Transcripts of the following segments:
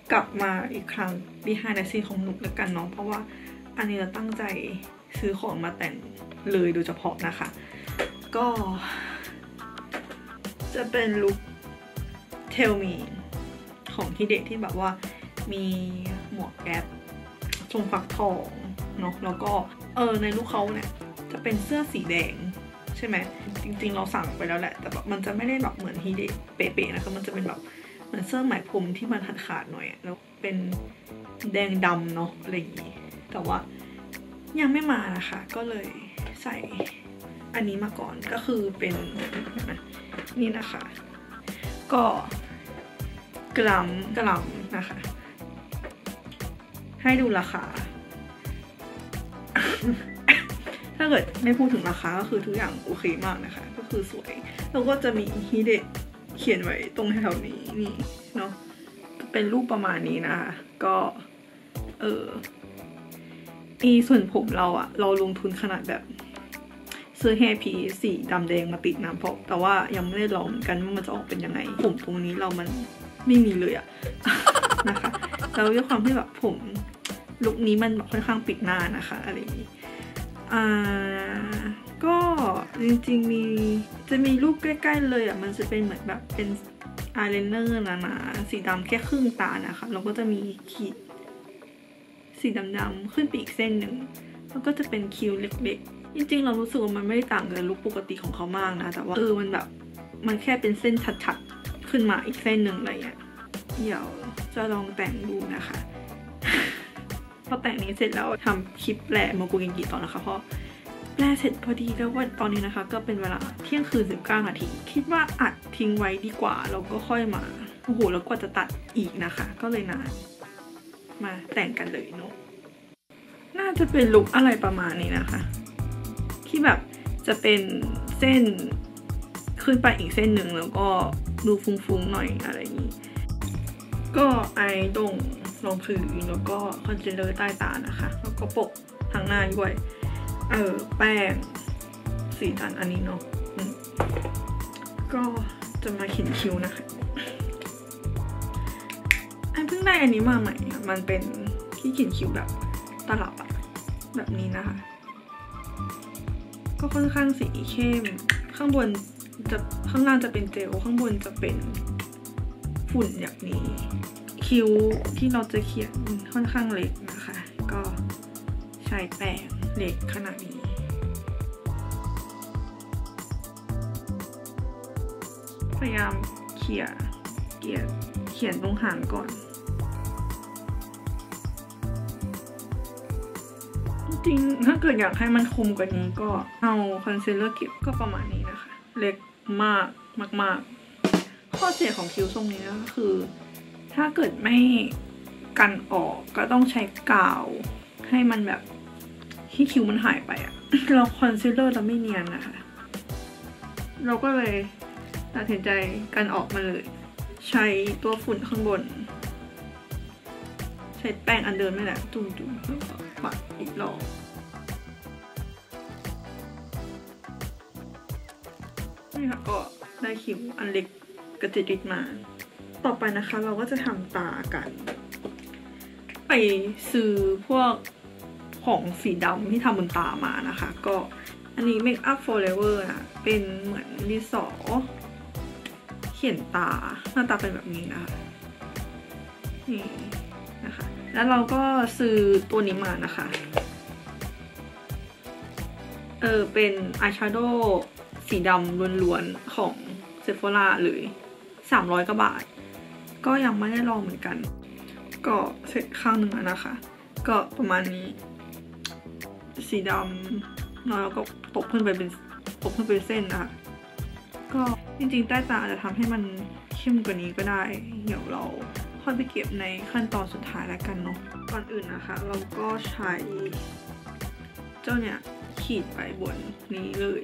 กลับมาอีกครั้ง behind the scene ของนุกแล้วกันเนาะเพราะว่าอันนี้เราตั้งใจซื้อของมาแต่งเลยโดยเฉพาะนะคะก็จะเป็นลุค tell me ของที่เด็กที่แบบว่ามีหมวกแก๊ปทรงฟักทองเนาะแล้วก็ในลุคเขาเนี่ยจะเป็นเสื้อสีแดงใช่ไหมจริงๆเราสั่งไปแล้วแหละแต่แบบมันจะไม่ได้แบบเหมือนฮิเดะเป๊ะๆนะคะมันจะเป็นแบบเหมือนเสื้อไหมพรมที่มันขาดๆหน่อยแล้วเป็นแดงดำเนาะอะไรอย่างงี้แต่ว่ายังไม่มานะคะก็เลยใส่อันนี้มาก่อนก็คือเป็นนี่นะคะก็กลัมนะคะให้ดูราคา ถ้าเกิดไม่พูดถึงราคาก็คือทุกอย่างโอเคมากนะคะก็คือสวยแล้วก็จะมีฮิเดะเขียนไว้ตรงแถวนี้นี่เนาะเป็นรูปประมาณนี้นะคะก็ส่วนผมเราลงทุนขนาดแบบซื้อแฮร์พีสีดำแดงมาติดนะเพราะแต่ว่ายังไม่ได้ลองเหมือนกันว่ามันจะออกเป็นยังไงผมตรงนี้มันไม่มีเลยนะคะแล้วด้วยความที่แบบผมลุคนี้มันค่อนข้างปิดหน้านะคะอะไรอย่างนี้ก็จริงๆจะมีรูปใกล้ๆเลยมันจะเป็นเหมือนแบบเป็นอายไลเนอร์หนาๆสีดำแค่ครึ่งตานะคะแล้วก็จะมีขีดสีดำๆขึ้นไปอีกเส้นหนึ่งแล้วก็จะเป็นคิ้วเล็กๆจริงๆเรารู้สึกว่ามันไม่ได้ต่างกับลุคปกติของเขามากนะแต่ว่ามันแบบมันแค่เป็นเส้นชัดๆขึ้นมาอีกเส้นหนึ่งอะไรอย่างเงี้ยเดี๋ยวจะลองแต่งดูนะคะพอแต่งนี้เสร็จแล้วทำคลิปแปลโมกุเกนกิต่อนะคะเพราะแปลเสร็จพอดีแล้ววันตอนนี้นะคะก็เป็นเวลาเที่ยงคืน19 นาทีคิดว่าอัดทิ้งไว้ดีกว่าแล้วก็ค่อยมาโอ้โหแล้วกว่าจะตัดอีกนะคะก็เลยนานมาแต่งกันเลยเนาะน่าจะเป็นลุคอะไรประมาณนี้นะคะที่แบบจะเป็นเส้นขึ้นไปอีกเส้นหนึ่งแล้วก็ดูฟุ้งๆหน่อยอะไรอย่างนี้ก็ไอตรงรองพื้นแล้วก็คอนซีลเลอร์ใต้ตานะคะแล้วก็ปกทางหน้าด้วยแป้งสีสันอันนี้เนาะก็จะมาเขียนคิ้วนะคะเพิ่งได้อันนี้มาใหม่มันเป็นที่เขียนคิ้วแบบตลับแบบนี้นะคะก็ค่อนข้างสีเข้มข้างบนข้างล่างจะเป็นเจลข้างบนจะเป็นฝุ่นแบบนี้คิ้วที่เราจะเขียนค่อนข้างเล็กนะคะก็ใช้แป้งเล็กขนาดนี้พยายามเขียนตรงหางก่อนจริงถ้าเกิดอยากให้มันคมกว่านี้ก็เอาคอนซีลเลอร์เก็บก็ประมาณนี้นะคะเล็กมากข้อเสียของคิ้วทรงนี้ก็คือถ้าเกิดไม่กันออกก็ต้องใช้กาวให้มันแบบที่คิ้วมันหายไปเราคอนซีลเลอร์เราไม่เนียนนะคะเราก็เลยตัดสินใจกันออกมาเลยใช้ตัวฝุ่นข้างบนใช้แป้งอันเดิมนี่แหละจุ่มๆแล้วก็ปัดอีกรอบนี่ค่ะก็ได้คิ้วอันเล็กกระจิตมาต่อไปนะคะเราก็จะทำตากันไปซื้อพวกของสีดำที่ทำบนตามานะคะก็อันนี้ Make Up Forever เป็นเหมือนดินสอเขียนตาหน้าตาเป็นแบบนี้นะคะนี่นะคะแล้วเราก็ซื้อตัวนี้มานะคะเป็นอายแชโดว์สีดำล้วนๆของ Sephora เลย300 กว่าบาทก็ยังไม่ได้ลองเหมือนกันก็เสร็จข้างหนึ่งนะคะก็ประมาณนี้สีดำแล้วก็ตบเพิ่มไปเป็นเส้นนะคะก็จริงๆใต้ตาจะทำให้มันเข้มกว่านี้ก็ได้เดี๋ยวเราค่อยไปเก็บในขั้นตอนสุดท้ายแล้วกันเนาะก่อนอื่นนะคะเราก็ใช้เจ้าเนี่ยขีดไปบนนี้เลย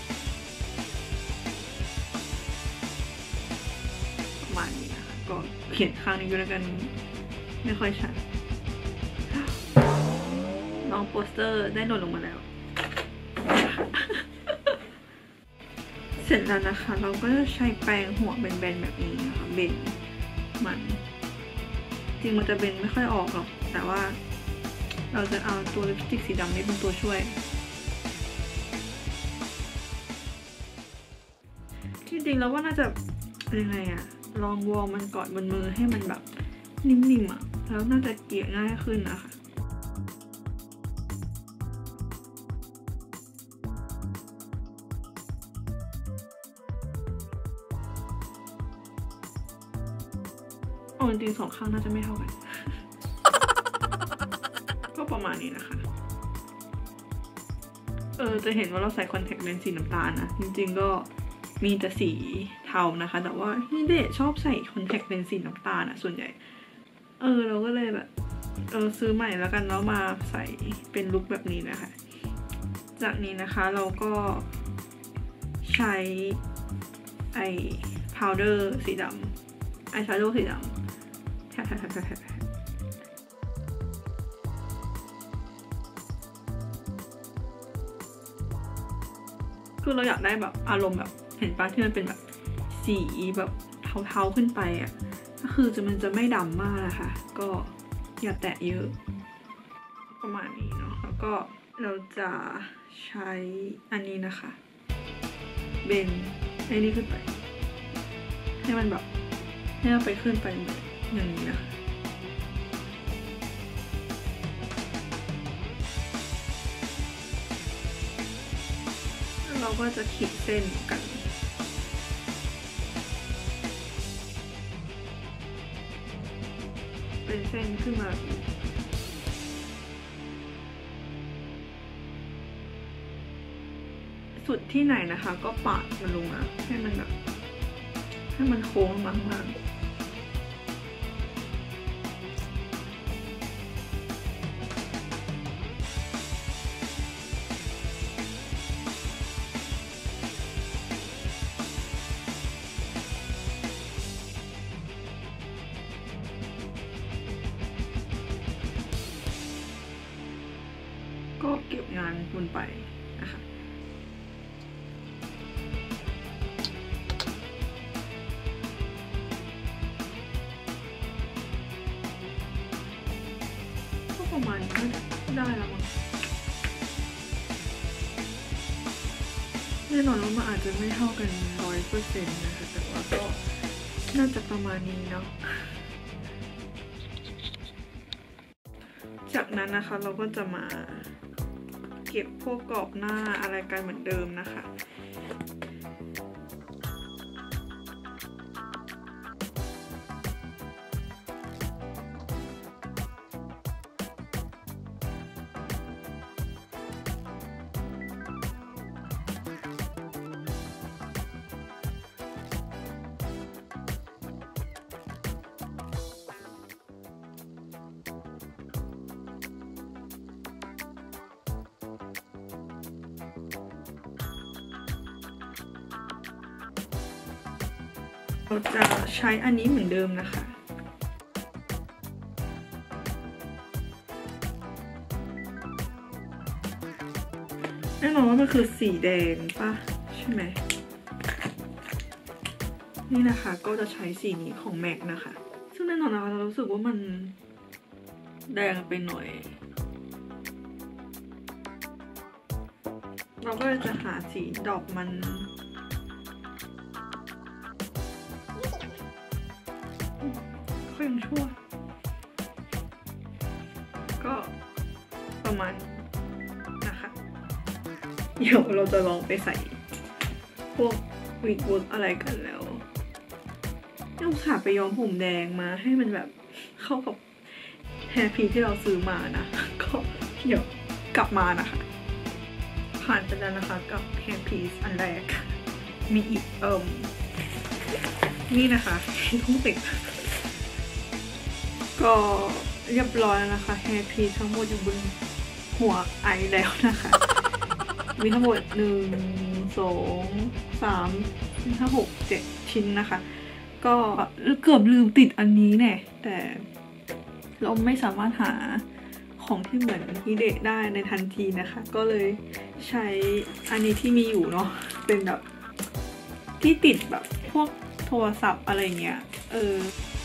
ประมาณนี้นะคะก็เขียนข้างนี้ก็แล้วกันไม่ค่อยชัดน้องโปสเตอร์ได้หล่นลงมาแล้ว เสร็จแล้วนะคะเราก็จะใช้แปรงหัวแบนๆแบบนี้นะคะเบนมันจริงมันจะเบนไม่ค่อยออกหรอกแต่ว่าเราจะเอาตัวลิปสติกสีดำนี้เป็นตัวช่วยจริงๆแล้วว่าน่าจะยังไงอะลองวอร์มมันก่อนบนมือให้มันแบบนิ่มๆอะแล้วน่าจะเกลี่ยง่ายขึ้นนะคะจริงๆ2 ข้างน่าจะไม่เท่ากัน ก็ประมาณนี้นะคะจะเห็นว่าเราใส่คอนแทคเลนส์สีน้ำตาลนะจริงๆก็มีแต่สีเทานะคะแต่ว่านี่เดชชอบใส่คอนแทคเลนส์สีน้ำตาลอะส่วนใหญ่เราก็เลยแบบซื้อใหม่แล้วกันแล้วมาใส่เป็นลุคแบบนี้นะคะจากนี้นะคะเราก็ใช้พาวเดอร์สีดำอายแชโดว์สีดำคือเราอยากได้แบบอารมณ์แบบเห็นปะที่มันเป็นแบบสีแบบเทาๆขึ้นไปอ่ะก็คือมันจะไม่ดำมากนะคะก็อย่าแตะเยอะประมาณนี้เนาะแล้วก็เราจะใช้อันนี้นะคะเบนไอ้นี่ขึ้นไปให้มันแบบให้มันไปขึ้นไปอย่างนี้นะคะเราก็จะขีดเส้นกันเป็นเส้นขึ้นมาสุดที่ไหนนะคะก็ปาดมันลงมาให้มันแบบให้มันโค้งมากๆก็เก็บงานลงไปนะคะก็ประมาณนี้ได้แล้วมั้งแน่นอนว่ามันอาจจะไม่เท่ากัน100%นะคะแต่ว่าก็น่าจะประมาณนี้เนาะจากนั้นนะคะเราก็จะมาเก็บพวกกรอบหน้าอะไรกันเหมือนเดิมนะคะเราจะใช้อันนี้เหมือนเดิมนะคะแน่นอนว่ามันคือสีแดงป่ะใช่ไหมนี่นะคะก็จะใช้สีนี้ของแม็กนะคะซึ่งแน่นอนนะคะเรารู้สึกว่ามันแดงไปหน่อยเราก็จะหาสีดอกมันค่อยชั่วก็ประมาณนะคะเดี๋ยวเราจะลองไปใส่พวกวิกเวิร์กอะไรกันแล้วต้องขาไปย้อมผมแดงมาให้มันแบบเข้ากับแฮร์พีที่เราซื้อมานะก็เดี๋ยวกลับมานะคะผ่านไปแล้วนะคะกับแฮร์พีอันแรกมีอีกนี่นะคะทุ่งติดก็เรียบร้อยแล้วนะคะแฮร์พีทั้งหมดอยู่บนหัวไอแล้วนะคะมีทั้งหมด1 2 3 5 6 7 ชิ้นนะคะก็เกือบลืมติดอันนี้แน่แต่เราไม่สามารถหาของที่เหมือนฮิเดะได้ในทันทีนะคะก็เลยใช้อันนี้ที่มีอยู่เนาะเป็นแบบที่ติดแบบพวกโทรศัพท์อะไรเงี้ย